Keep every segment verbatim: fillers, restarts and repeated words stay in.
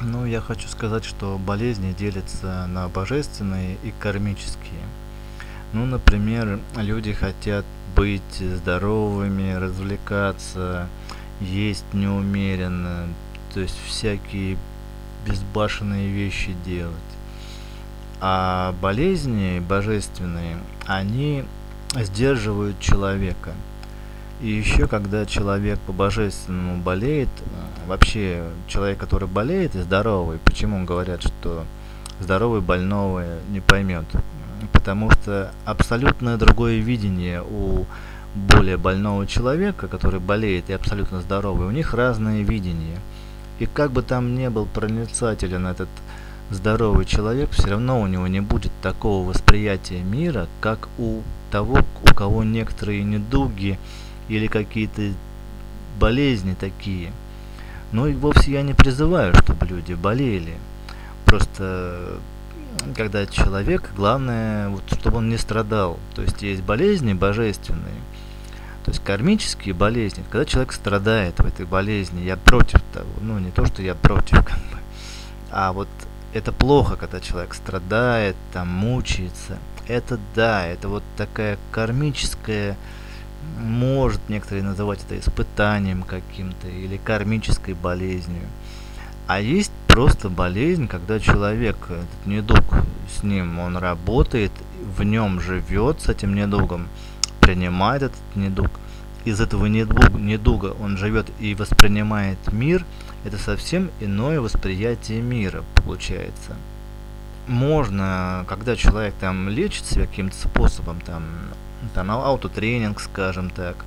Ну, я хочу сказать, что болезни делятся на божественные и кармические. Ну, например, люди хотят быть здоровыми, развлекаться, есть неумеренно, то есть всякие безбашенные вещи делать. А болезни божественные, они сдерживают человека. И еще, когда человек по-божественному болеет, вообще человек, который болеет и здоровый, почему говорят, что здоровый больного не поймет? Потому что абсолютно другое видение у более больного человека, который болеет, и абсолютно здоровый, у них разное видение. И как бы там ни был проницателен этот здоровый человек, все равно у него не будет такого восприятия мира, как у того, у кого некоторые недуги или какие-то болезни такие. Но и вовсе я не призываю, чтобы люди болели. Просто когда человек, главное, вот, чтобы он не страдал. То есть есть болезни божественные, то есть кармические болезни, когда человек страдает в этой болезни. Я против того, ну не то, что я против, как бы, а вот это плохо, когда человек страдает, там мучается. Это да, это вот такая кармическая, может некоторые называть это испытанием каким-то или кармической болезнью. А есть просто болезнь, когда человек, этот недуг с ним, он работает, в нем живет с этим недугом, принимает этот недуг. Из этого недуга, недуга он живет и воспринимает мир. Это совсем иное восприятие мира получается. Можно, когда человек там лечит себя каким-то способом, там, там аутотренинг, скажем так,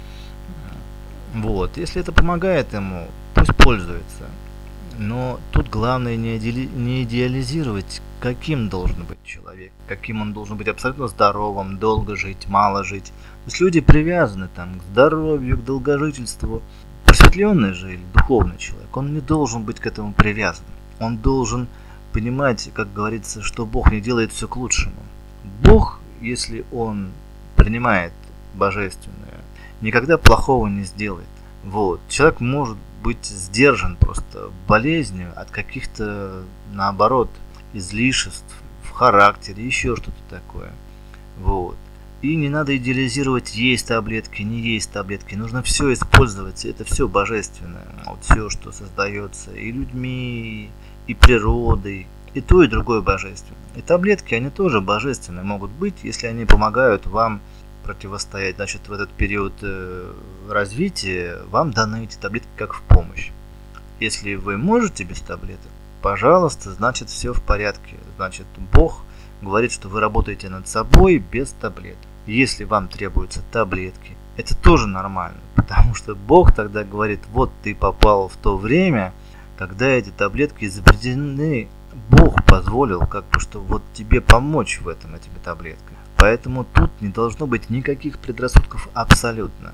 вот, если это помогает ему, пусть пользуется. Но тут главное не, идеали, не идеализировать, каким должен быть человек, каким он должен быть абсолютно здоровым, долго жить, мало жить. То есть люди привязаны там к здоровью, к долгожительству. Просветленный же или духовный человек, он не должен быть к этому привязан. Он должен понимать, как говорится, что Бог не делает все к лучшему. Бог, если он принимает божественное, никогда плохого не сделает. Вот. Человек может быть сдержан просто болезнью от каких-то, наоборот, излишеств в характере, еще что-то такое. Вот. И не надо идеализировать, есть таблетки, не есть таблетки. Нужно все использовать, это все божественное. Вот все, что создается и людьми, и природой, и то, и другое божественное. И таблетки, они тоже божественные могут быть, если они помогают вам противостоять. Значит, в этот период э, развития вам даны эти таблетки как в помощь. Если вы можете без таблеток, пожалуйста, значит все в порядке. Значит, Бог говорит, что вы работаете над собой без таблеток. Если вам требуются таблетки, это тоже нормально, потому что Бог тогда говорит, вот ты попал в то время, когда эти таблетки изобретены. Бог позволил, как бы, что вот тебе помочь в этом этими таблетками. Поэтому тут не должно быть никаких предрассудков абсолютно.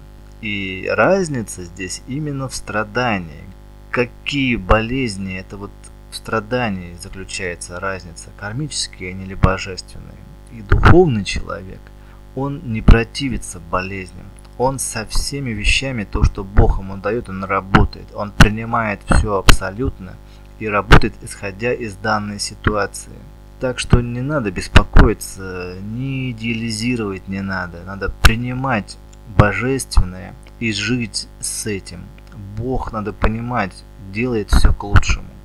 И разница здесь именно в страдании. Какие болезни, это вот в страдании заключается разница, кармические они или божественные. И духовный человек, он не противится болезням. Он со всеми вещами, то, что Бог ему дает, он работает. Он принимает все абсолютно и работает, исходя из данной ситуации. Так что не надо беспокоиться, не идеализировать не надо. Надо принимать божественное и жить с этим. Бог, надо понимать, делает все к лучшему.